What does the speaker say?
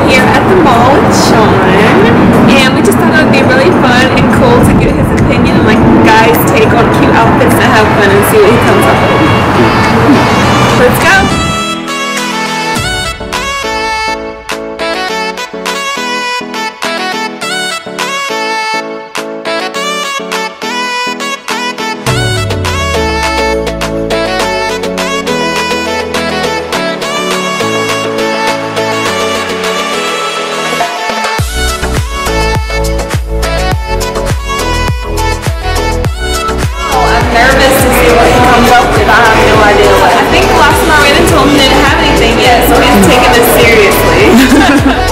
here at the mall with Sean, and we just thought it would be really fun and cool to get his opinion and like guys' take on cute outfits and have fun and see what he comes up with. Let's go! Nervous to see what he comes up with. I have no idea what. I think the last time I ran into him, he didn't have anything yet, so he's taking this seriously.